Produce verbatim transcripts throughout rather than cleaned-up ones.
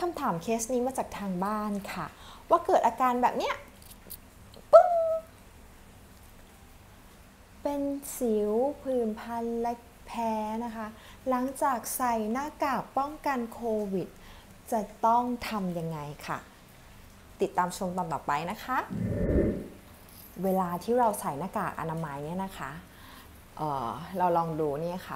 คำถามเคสนี้มาจากทางบ้านค่ะว่าเกิดอาการแบบเนี้ยปึ้งเป็นสิวผื่นคันและแพ้นะคะหลังจากใส่หน้ากากป้องกันโควิดจะต้องทำยังไงค่ะติดตามชมตอนต่อไปนะคะเวลาที่เราใส่หน้ากากอนามัยเนี่ยนะคะเอ่อเราลองดูเนี่ยค่ะ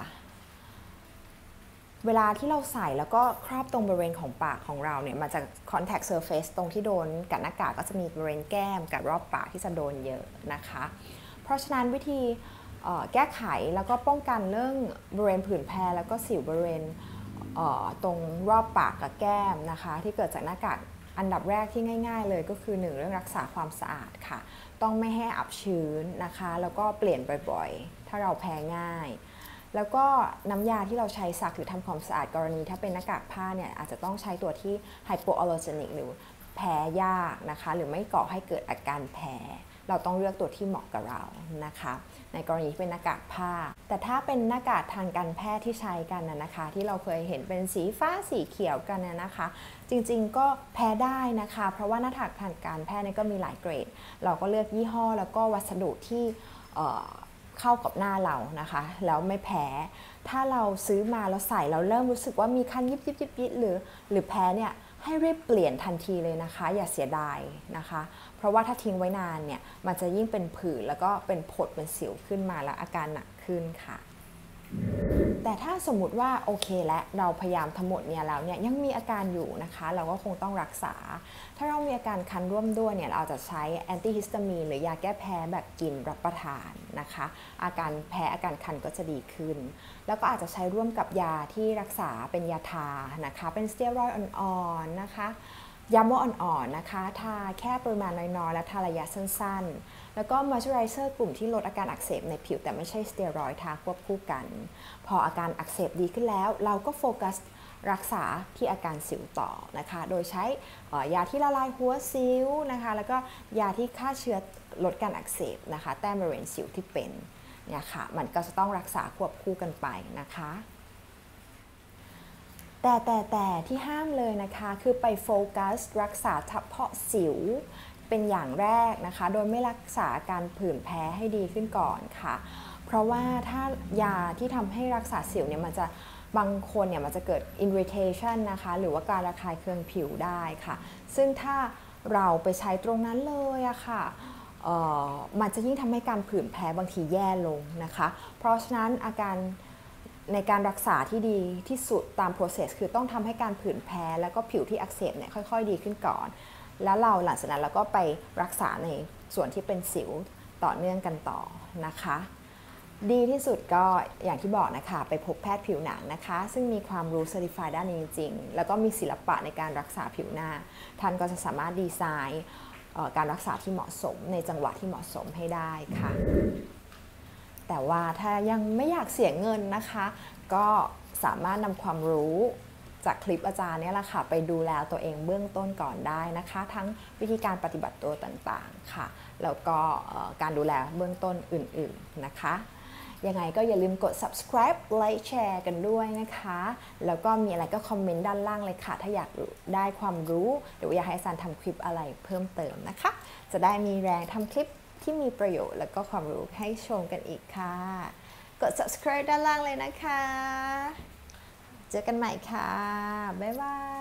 เวลาที่เราใส่แล้วก็ครอบตรงบริเวณของปากของเราเนี่ยมาจาก contact surface ตรงที่โดนกับหน้ากากก็จะมีบริเวณแก้มกับรอบปากที่จะโดนเยอะนะคะเพราะฉะนั้นวิธีแก้ไขแล้วก็ป้องกันเรื่องบริเวณผื่นแพ้แล้วก็สิวบริเวณตรงรอบปากกับแก้มนะคะที่เกิดจากหน้ากากอันดับแรกที่ง่ายๆเลยก็คือหนึ่งเรื่องรักษาความสะอาดค่ะต้องไม่ให้อับชื้นนะคะแล้วก็เปลี่ยนบ่อยๆถ้าเราแพ้ง่ายแล้วก็น้ำยาที่เราใช้ซักหรือทำความสะอาดกรณีถ้าเป็นหน้ากากผ้าเนี่ยอาจจะต้องใช้ตัวที่ไฮโปอัลเลอร์เจนิกหรือแพ้ยากนะคะหรือไม่ก่อให้เกิดอาการแพ้เราต้องเลือกตัวที่เหมาะกับเรานะคะในกรณีที่เป็นหน้ากากผ้าแต่ถ้าเป็นหน้ากากทางการแพทย์ที่ใช้กันนะคะที่เราเคยเห็นเป็นสีฟ้าสีเขียวกันนะคะจริงๆก็แพ้ได้นะคะเพราะว่าหน้ากากทางการแพทย์ก็มีหลายเกรดเราก็เลือกยี่ห้อแล้วก็วัสดุที่เข้ากับหน้าเรานะคะแล้วไม่แพ้ถ้าเราซื้อมาแล้วใส่เราเริ่มรู้สึกว่ามีคันยิบยิบยิบยิบหรือหรือแพ้เนี่ยให้รีบเปลี่ยนทันทีเลยนะคะอย่าเสียดายนะคะเพราะว่าถ้าทิ้งไว้นานเนี่ยมันจะยิ่งเป็นผื่นแล้วก็เป็นผดเป็นสิวขึ้นมาแล้วอาการหนักขึ้นค่ะแต่ถ้าสมมุติว่าโอเคและเราพยายามทั้งหมดเนี่ยแล้วเนี่ยยังมีอาการอยู่นะคะเราก็คงต้องรักษาถ้าเรามีอาการคันร่วมด้วยเนี่ยเราจะใช้แอนติฮิสตามีนหรือยาแก้แพ้แบบกินรับประทานนะคะอาการแพ้อาการคันก็จะดีขึ้นแล้วก็อาจจะใช้ร่วมกับยาที่รักษาเป็นยาทานะคะเป็นสเตียรอยด์อ่อนๆนะคะยาโมอ่อนๆนะคะทาแค่ปริมาณน้อยๆและทาระยะสั้นๆแล้วก็มอยส์เจอไรเซอร์กลุ่มที่ลดอาการอักเสบในผิวแต่ไม่ใช่สเตียรอยด์ทาควบคู่กันพออาการอักเสบดีขึ้นแล้วเราก็โฟกัสรักษาที่อาการสิวต่อนะคะโดยใช้ยาที่ละลายหัวสิวนะคะแล้วก็ยาที่ฆ่าเชื้อลดการอักเสบนะคะแต้มบริเวณสิวที่เป็นเนี่ยค่ะมันก็จะต้องรักษาควบคู่กันไปนะคะแต่แต่แต่ที่ห้ามเลยนะคะคือไปโฟกัสรักษาเฉพาะสิวเป็นอย่างแรกนะคะโดยไม่รักษาการผื่นแพ้ให้ดีขึ้นก่อนค่ะเพราะว่าถ้ายาที่ทำให้รักษาสิวเนี่ยมันจะบางคนเนี่ยมันจะเกิด irritation นะคะหรือว่าการระคายเคืองผิวได้ค่ะซึ่งถ้าเราไปใช้ตรงนั้นเลยอะค่ะมันจะยิ่งทำให้การผื่นแพ้บางทีแย่ลงนะคะเพราะฉะนั้นอาการในการรักษาที่ดีที่สุดตาม process คือต้องทำให้การผื่นแพ้แล้วก็ผิวที่อักเสบเนี่ยค่อยๆดีขึ้นก่อนแล้วเราหลังจากนั้นเราก็ไปรักษาในส่วนที่เป็นสิวต่อเนื่องกันต่อนะคะดีที่สุดก็อย่างที่บอกนะคะไปพบแพทย์ผิวหนังนะคะซึ่งมีความรู้ Certified ด้านนี้จริงๆแล้วก็มีศิลปะในการรักษาผิวหน้าท่านก็จะสามารถดีไซน์การรักษาที่เหมาะสมในจังหวะที่เหมาะสมให้ได้ค่ะแต่ว่าถ้ายังไม่อยากเสียเงินนะคะก็สามารถนำความรู้จากคลิปอาจารย์เนี่ยแหละค่ะไปดูแลตัวเองเบื้องต้นก่อนได้นะคะทั้งวิธีการปฏิบัติตัวต่างๆค่ะแล้วก็การดูแลเบื้องต้นอื่นๆนะคะยังไงก็อย่าลืมกด subscribe ไลค์แชร์กันด้วยนะคะแล้วก็มีอะไรก็คอมเมนต์ด้านล่างเลยค่ะถ้าอยากได้ความรู้หรืออยากให้อาจารย์ทำคลิปอะไรเพิ่มเติมนะคะจะได้มีแรงทำคลิปที่มีประโยชน์แล้วก็ความรู้ให้ชมกันอีกค่ะกด subscribe ด้านล่างเลยนะคะเจอกันใหม่ค่ะบ๊ายบาย